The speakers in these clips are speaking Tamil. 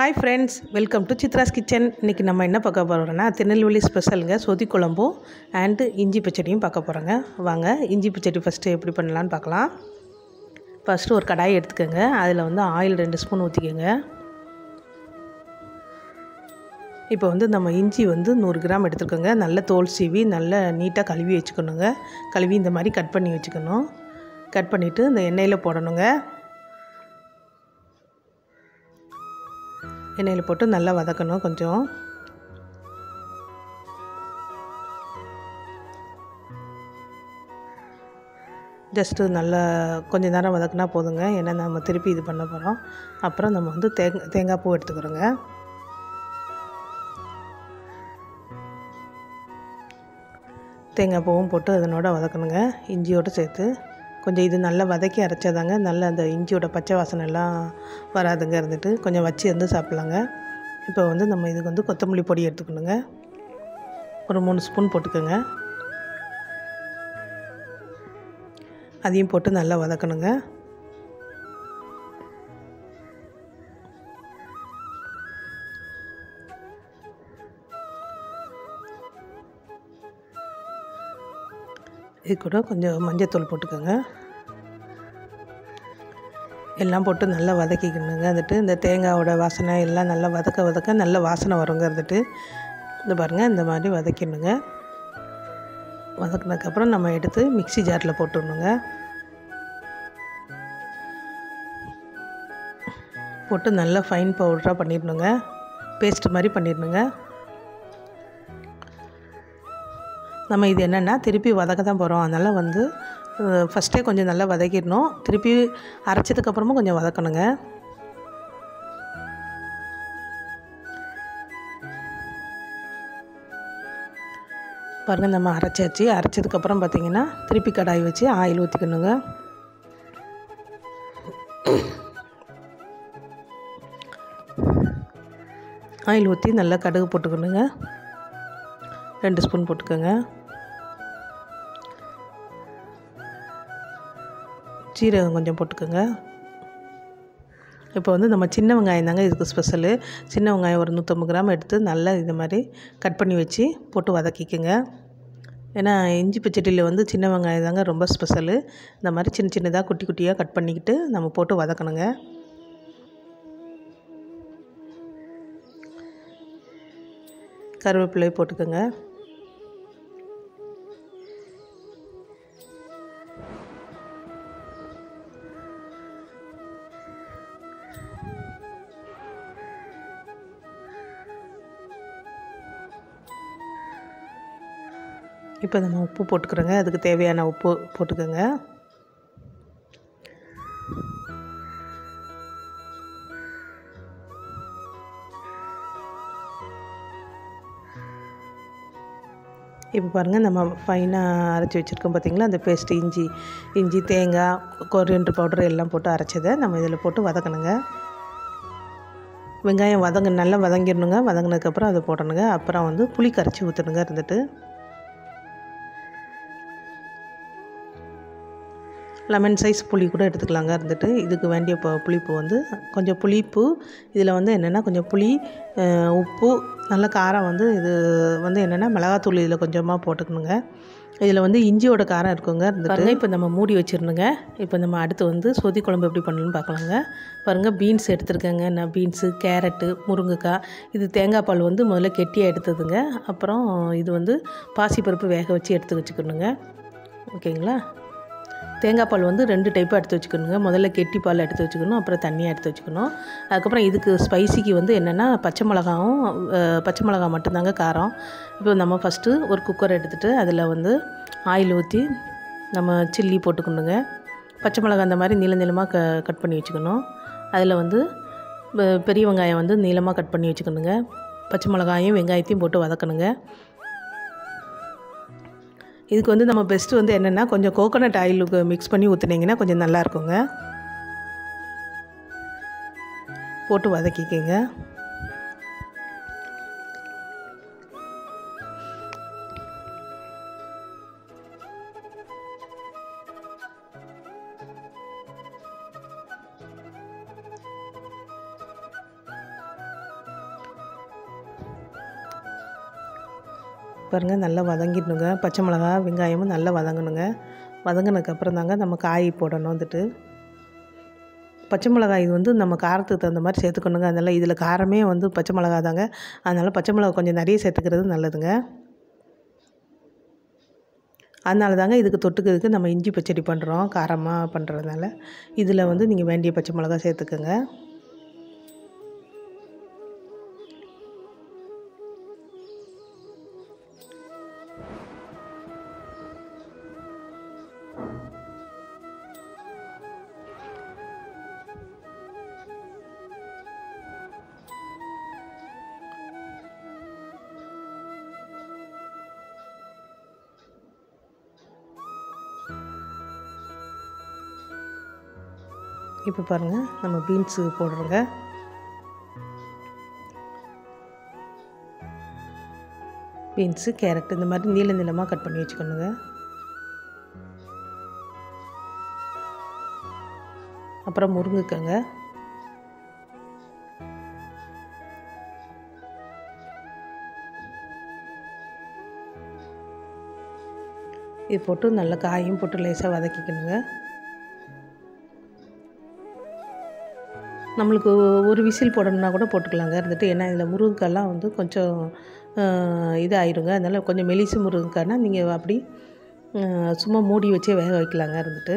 Hi friends, welcome to Chitra's kitchen. இன்றைக்கி நம்ம என்ன பார்க்க போகிறோம்னா திருநெல்வேலி ஸ்பெஷலுங்க சொதி குழம்பும் அண்டு இஞ்சி பச்சடியும் பார்க்க போகிறோங்க. வாங்க இஞ்சி பச்சடி ஃபஸ்ட்டு எப்படி பண்ணலான்னு பார்க்கலாம். ஃபஸ்ட்டு ஒரு கடாய் எடுத்துக்கோங்க. அதில் ஆயில் 2 ஸ்பூன் ஊற்றிக்கோங்க. இப்போ நம்ம இஞ்சி 100 கிராம் எடுத்துக்கோங்க. நல்ல தோல் சீவி நல்ல நீட்டாக கழுவி வச்சுக்கணுங்க. கழுவி இந்த மாதிரி கட் பண்ணி வச்சுக்கணும். கட் பண்ணிவிட்டு இந்த எண்ணெயில் போடணுங்க. எண்ணெயில் போட்டு நல்லா வதக்கணும். கொஞ்சம் ஜஸ்ட்டு நல்லா கொஞ்சம் நேரம் வதக்கினா போதுங்க. ஏன்னா நம்ம திருப்பி இது பண்ண போகிறோம். அப்புறம் நம்ம தேங்காய் பூ எடுத்துக்கிறோங்க. தேங்காய் பூவும் போட்டு அதனோட வதக்கணுங்க, இஞ்சியோடு சேர்த்து. கொஞ்சம் இது நல்லா வதக்கி அரைச்சாதாங்க நல்லா அந்த இஞ்சியோட பச்சை வாசனை எல்லாம் வராதுங்க. இருந்துட்டு கொஞ்சம் வச்சு சாப்பிட்லாங்க. இப்போ நம்ம இதுக்கு கொத்தமல்லி பொடி எடுத்துக்கணுங்க. ஒரு 3 ஸ்பூன் போட்டுக்கோங்க. அதையும் போட்டு நல்லா வதக்கணுங்க. இது கூட கொஞ்சம் மஞ்சத்தூள் போட்டுக்கோங்க. எல்லாம் போட்டு நல்லா வதக்கிக்கணுங்க. இந்த தேங்காயோட வாசனை எல்லாம் நல்லா வதக்க நல்ல வாசனை வருங்க. இந்த பாருங்கள், இந்த மாதிரி வதக்கிடணுங்க. வதக்கினதுக்கப்புறம் நம்ம எடுத்து மிக்ஸி ஜாரில் போட்டுடணுங்க. போட்டு நல்லா ஃபைன் பவுடராக பண்ணிடணுங்க. பேஸ்ட் மாதிரி பண்ணிடணுங்க. நம்ம இது என்னென்னா திருப்பி வதக்க தான் போகிறோம். அதனால் ஃபஸ்ட்டே கொஞ்சம் நல்லா வதக்கிடணும். திருப்பி அரைச்சதுக்கப்புறமும் கொஞ்சம் வதக்கணுங்க. பாருங்கள், நம்ம அரைச்சாச்சு. அரைச்சதுக்கப்புறம் பார்த்திங்கன்னா திருப்பி கடாய் வச்சு ஆயில் ஊற்றிக்கணுங்க. ஆயில் ஊற்றி நல்லா கடுகு போட்டுக்கணுங்க. 2 ஸ்பூன் போட்டுக்கோங்க. சீரகம் கொஞ்சம் போட்டுக்கோங்க. இப்போ நம்ம சின்ன வெங்காயம் தாங்க இதுக்கு ஸ்பெஷலு. சின்ன வெங்காயம் ஒரு 150 கிராம் எடுத்து நல்லா இந்த மாதிரி கட் பண்ணி வச்சு போட்டு வதக்கிக்கோங்க. ஏன்னா இஞ்சி பச்சடியில் சின்ன வெங்காயம் தாங்க ரொம்ப ஸ்பெஷலு. இந்த மாதிரி சின்ன சின்னதாக குட்டி குட்டியாக கட் பண்ணிக்கிட்டு நம்ம போட்டு வதக்கணுங்க. கருவேப்பிலை போட்டுக்கோங்க. இப்போ நம்ம உப்பு போட்டுக்கிறோங்க. அதுக்கு தேவையான உப்பு போட்டுக்கோங்க. இப்போ பாருங்கள், நம்ம ஃபைனாக அரைச்சி வச்சுருக்கோம் பார்த்திங்களா, அந்த பேஸ்ட்டு இஞ்சி தேங்காய் கொரியண்டர் பவுடர் எல்லாம் போட்டு அரைச்சதை நம்ம இதில் போட்டு வதக்கணுங்க. வெங்காயம் நல்லா வதங்கிடணுங்க. வதங்கினதுக்கப்புறம் அதை போடணுங்க. அப்புறம் புளி கரைச்சி ஊற்றணுங்க. லெமன் சைஸ் புளி கூட எடுத்துக்கலாங்க. இதுக்கு வேண்டிய புளிப்பு கொஞ்சம் புளிப்பு. இதில் என்னென்னா கொஞ்சம் புளி, உப்பு, நல்ல காரம் இது என்னென்னா மிளகாத்தூள் இதில் கொஞ்சமாக போட்டுக்கணுங்க. இதில் இஞ்சியோட காரம் இருக்குங்க. பாருங்கள், இப்போ நம்ம மூடி வச்சிடணுங்க. இப்போ நம்ம அடுத்து சொதி குழம்பு எப்படி பண்ணணும்னு பார்க்கலாங்க. பாருங்கள், பீன்ஸ் எடுத்துருக்கேங்க. நான் பீன்ஸு, கேரட்டு, முருங்கைக்காய், இது தேங்காய் பால் முதல்ல கெட்டியாக எடுத்ததுங்க. அப்புறம் இது பாசிப்பருப்பு வேக வச்சு எடுத்து வச்சுக்கணுங்க. ஓகேங்களா. தேங்காய் பால் 2 டைப்பாக எடுத்து வச்சுக்கணுங்க. முதல்ல கெட்டி பால் எடுத்து வச்சுக்கணும், அப்புறம் தண்ணியாக எடுத்து வச்சுக்கணும். அதுக்கப்புறம் இதுக்கு ஸ்பைசிக்கு என்னென்னா பச்சை மிளகா மட்டும்தாங்க காரம். இப்போ நம்ம ஃபஸ்ட்டு ஒரு குக்கர் எடுத்துகிட்டு அதில் ஆயில் ஊற்றி நம்ம சில்லி போட்டுக்கணுங்க. பச்சை மிளகா அந்த மாதிரி நீளமாக கட் பண்ணி வச்சுக்கணும். அதில் பெரிய வெங்காயம் நீளமாக கட் பண்ணி வச்சுக்கணுங்க. பச்சை மிளகாயும் வெங்காயத்தையும் போட்டு வதக்கணுங்க. இதுக்கு நம்ம பெஸ்ட்டு என்னென்னா கொஞ்சம் கோகோனட் ஆயிலுக்கு மிக்ஸ் பண்ணி ஊற்றுனீங்கன்னா கொஞ்சம் நல்லாயிருக்குங்க. போட்டு வதக்கிக்கங்க. பாருங்கள் நல்லா வதங்கிடணுங்க. பச்சை மிளகா வெங்காயமும் நல்லா வதங்கணுங்க. வதங்கினதுக்கப்புறம் தாங்க நம்ம காய் போடணும். வந்துட்டு பச்சை மிளகாய் இது வந்து நம்ம காரத்துக்கு தகுந்த மாதிரி சேர்த்துக்கணுங்க. அதனால் இதில் காரமே வந்து பச்சை மிளகா தாங்க. அதனால் பச்சை மிளகா கொஞ்சம் நிறைய சேர்த்துக்கிறது நல்லதுங்க. அதனால தாங்க இதுக்கு தொட்டுக்கிறதுக்கு நம்ம இஞ்சி பச்சடி பண்ணுறோம். காரமாக பண்ணுறதுனால இதில் வந்து நீங்கள் வேண்டிய பச்சை மிளகா சேர்த்துக்கோங்க. இப்போ பாருங்கள் நம்ம பீன்ஸு போடுறோங்க. பீன்ஸு கேரட் இந்த மாதிரி நீள நீளமாக கட் பண்ணி வச்சுக்கணுங்க. அப்புறம் முருங்கைக்காங்க. இது போட்டு நல்லா காயும் போட்டு லேசாக வதக்கிக்கணுங்க. நம்மளுக்கு ஒரு விசில் போடணுன்னா கூட போட்டுக்கலாங்க இருந்துட்டு. ஏன்னா இதில் முருங்கைக்காய்லாம் வந்து கொஞ்சம் இதாகிடுங்க. அதனால் கொஞ்சம் மெலிசு முருங்கைக்காய்னா நீங்கள் அப்படி சும்மா மூடி வச்சே வேக வைக்கலாங்க இருந்துட்டு.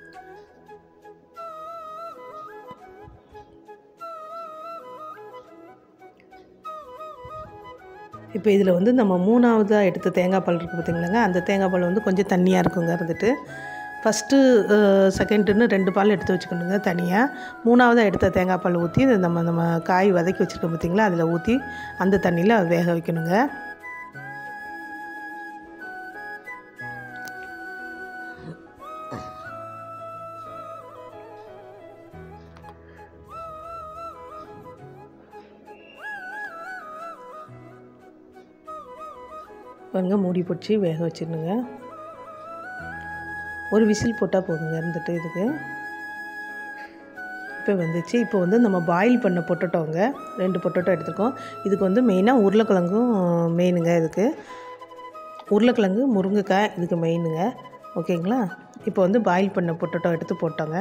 இப்போ இதில் வந்து நம்ம 3ஆவதாக எடுத்த தேங்காய் பால் இருக்குது பார்த்திங்களாங்க. அந்த தேங்காய் பால் வந்து கொஞ்சம் தண்ணியாக இருக்குங்க இருந்துட்டு. ஃபஸ்ட்டு செகண்டுன்னு 2 பால் எடுத்து வச்சுக்கணுங்க தனியாக. 3ஆவதாக எடுத்த தேங்காய் பால் ஊற்றி நம்ம காய் வதக்கி வச்சுருக்கோம் பார்த்திங்களா, அதில் ஊற்றி அந்த தண்ணியில் வேக வைக்கணுங்க. பாருங்க மூடி பிடிச்சி வேக வச்சிடணுங்க. ஒரு விசில் போட்டால் போதுங்க இருந்துட்டு இதுக்கு. இப்போ வந்துச்சு. இப்போ வந்து நம்ம பாயில் பண்ண பொட்டட்டோங்க 2 பொட்டட்டோ எடுத்துருக்கோம். இதுக்கு வந்து மெயினாக உருளைக்கிழங்கும் மெயினுங்க. இதுக்கு உருளைக்கிழங்கு முருங்கைக்காய் இதுக்கு மெயினுங்க. ஓகேங்களா. இப்போ வந்து பாயில் பண்ண பொட்டட்டோ எடுத்து போட்டோங்க.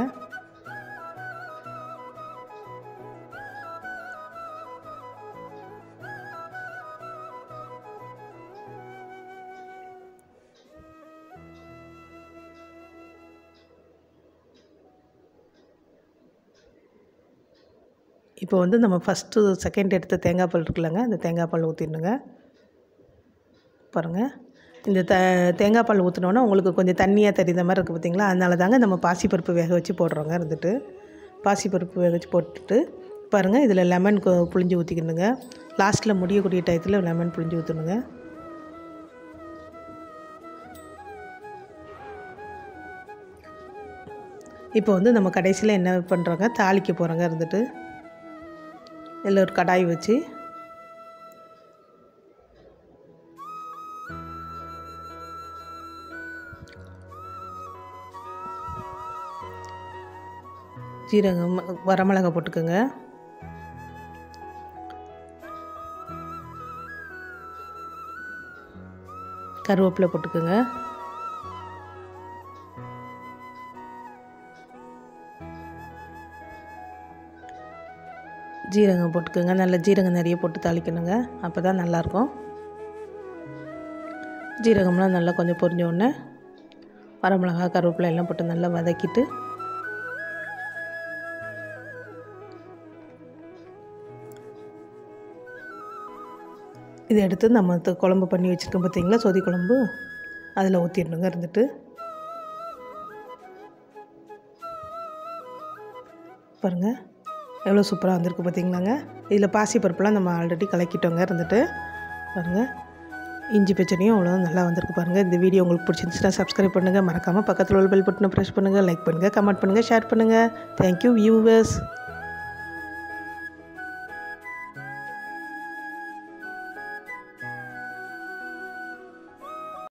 இப்போ வந்து நம்ம ஃபஸ்ட்டு செகண்ட் எடுத்த தேங்காய் பால் இருக்குல்லங்க, அந்த தேங்காய் பால் ஊற்றிடணுங்க. பாருங்கள் இந்த தேங்காய் பால் ஊற்றினோன்னா உங்களுக்கு கொஞ்சம் தண்ணியாக தெரியுற மாதிரி இருக்குது பார்த்திங்களா. அதனால தாங்க நம்ம பாசிப்பருப்பு வேக வச்சு போடுறோங்க இருந்துட்டு. பாசிப்பருப்பு வேக வச்சு போட்டுட்டு பாருங்கள் இதில் லெமன் புழிஞ்சு ஊற்றிக்கணுங்க. லாஸ்ட்டில் முடியக்கூடிய டயத்தில் லெமன் புழிஞ்சு ஊற்றணுங்க. இப்போ வந்து நம்ம கடைசியில் என்ன பண்ணுறோங்க, தாளிக்க போகிறோங்க இருந்துட்டு. இதில் ஒரு கடாய் வச்சு ஜீரகம் வரமிளகா போட்டுக்கோங்க. கருவேப்பிலை போட்டுக்கோங்க. ஜீரகம் போட்டுக்கோங்க. நல்ல ஜீரகம் நிறைய போட்டு தாளிக்கணுங்க. அப்போ தான் நல்லாயிருக்கும். ஜீரகம்லாம் நல்லா கொஞ்சம் பொரிஞ்ச உடனே வரமிளகா கருவேப்பிலை எல்லாம் போட்டு நல்லா வதக்கிட்டு இதை எடுத்து நம்ம குழம்பு பண்ணி வச்சுருக்கோம் பார்த்திங்களா, சொதி குழம்பு, அதில் ஊற்றிடணுங்க இருந்துட்டு. பாருங்கள் எவ்வளோ சூப்பராக வந்திருக்கு பார்த்திங்களாங்க. இதில் பாசிப்பருப்புலாம் நம்ம ஆல்ரெடி கலக்கிட்டோங்க இருந்துட்டு. பாருங்கள் இஞ்சி பச்சடியும் அவ்வளோ நல்லா வந்திருக்கு பாருங்கள். இந்த வீடியோ உங்களுக்கு பிடிச்சிருந்துச்சுன்னா சப்ஸ்கிரைப் பண்ணுங்கள். மறக்காமல் பக்கத்தில் உள்ள பெல் பட்டனை ப்ரெஸ் பண்ணுங்கள். லைக் பண்ணுங்கள், கமெண்ட் பண்ணுங்கள், ஷேர் பண்ணுங்கள். Thank you viewers.